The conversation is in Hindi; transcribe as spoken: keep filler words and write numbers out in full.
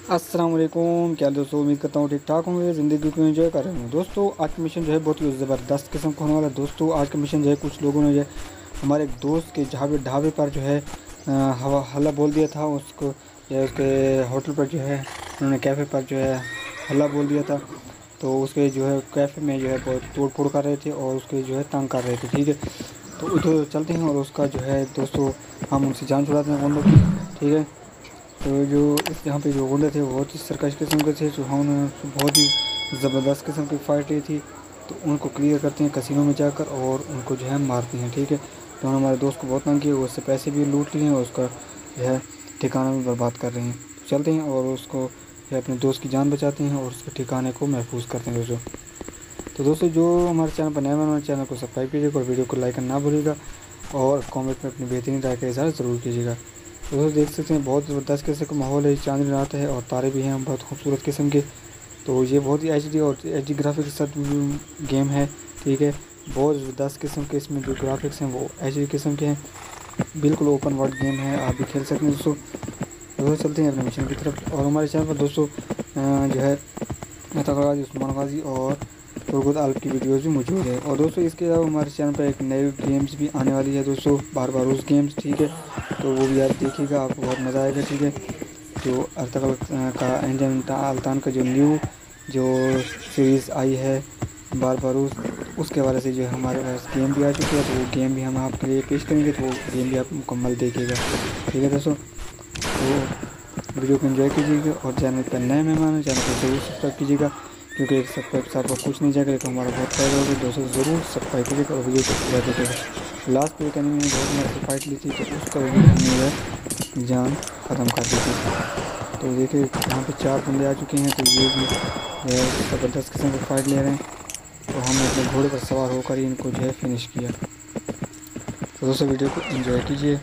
अस्सलाम वालेकुम। क्या दोस्तों, उम्मीद करता हूँ ठीक ठाक होंगे, ज़िंदगी को एंजॉय कर रहे होंगे। दोस्तों आज का मिशन जो है बहुत ही ज़बरदस्त किस्म का होने वाला है। दोस्तों आज का मिशन जो है, कुछ लोगों ने जो है हमारे एक दोस्त के ढाबे ढाबे पर जो है अ, हवा हल्ला बोल दिया था उसको, या उसके होटल पर जो है उन्होंने कैफ़े पर जो है हल्ला बोल दिया था। तो उसके जो है कैफ़े में जो है बहुत तोड़ फोड़ कर रहे थे और उसके जो है तंग कर रहे थे। ठीक है, तो उधर चलते हैं और उसका जो है दोस्तों हम उनसे जान छुड़ाते हैं गुंडों की। ठीक है, तो जो इस यहाँ पे जो गुंडे थे वो बहुत ही सरकश किस्म के थे, जो हमने उनसे बहुत ही ज़बरदस्त किस्म की फ़ाइट ली थी। तो उनको क्लियर करते हैं कसिनो में जाकर और उनको जो है मारते हैं। ठीक है, तो उन्होंने हमारे दोस्त को बहुत तंग किया, उससे पैसे भी लूट लिए हैं और उसका जो है ठिकाना भी बर्बाद कर रहे हैं। तो चलते हैं और उसको जो है अपने दोस्त की जान बचाते हैं और उसके ठिकाने को महफूज करते हैं दोस्तों। तो दोस्तों जो हमारे चैनल पर नए बने हमारे चैनल को सब्सक्राइब कीजिएगा और वीडियो को लाइक करना ना भूलिएगा और कमेंट में अपनी बेहतरीन राय का इज़हार ज़रूर कीजिएगा। तो दोस्तों देख सकते हैं बहुत ज़बरदस्त किस्म का माहौल है, चांदनी रात है और तारे भी हैं बहुत खूबसूरत किस्म के। तो ये बहुत ही एच डी और एच डी ग्राफिक्स के साथ गेम है। ठीक है, बहुत ज़बरदस्त किस्म के इसमें जो ग्राफिक्स हैं वो एच डी किस्म के हैं, बिल्कुल ओपन वर्ल्ड गेम है, आप भी खेल सकते हैं दोस्तों। दोस्तों चलते हैं अपने मिशन की तरफ। और हमारे चैनल पर दोस्तों अ, जो है मेहता गाजी, उस्मान गाजी और तुर्गुत आलम की वीडियोज़ भी मौजूद है। और दोस्तों इसके अलावा हमारे चैनल पर एक नई गेम्स भी आने वाली है दोस्तों, बार बारूस गेम्स। ठीक है, तो वो भी आप देखिएगा, आपको बहुत मज़ा आएगा। ठीक है, जो अर्तगल का इंजन अल्तान का जो न्यू जो सीरीज़ आई है बार बारूस, तो उसके हवाले से जो है हमारे पास गेम भी आ चुकी है, तो वो गेम भी हम आपके लिए पेश करेंगे, तो वो गेम भी आप मुकम्मल देखिएगा। ठीक है दोस्तों, तो वीडियो को एंजॉय कीजिएगा और चैनल पर नए मेहमान हैं चैनल को ज़रूर सब्सक्राइब कीजिएगा, क्योंकि एक सब्सक्राइब से आपको कुछ नहीं जाएगा लेकिन हमारा बहुत फ़ायदा होगा। दोस्तों ज़रूर सब्सक्राइब कीजिएगा और वीडियो को पूरा देखिएगा। लास्ट पे एक एनिमी ने बहुत मस्त फाइट ली थी, तो उसका भी हमने वह जान ख़त्म कर दी थी। तो देखिए यहाँ पे चार बंदे आ चुके हैं, तो ये भी जो है ज़बरदस्त किस्म की फ़ाइट ले रहे हैं। तो हमने अपने घोड़े पर सवार होकर ही इनको जो है फिनिश किया। तो दोस्तों वीडियो को एंजॉय कीजिए।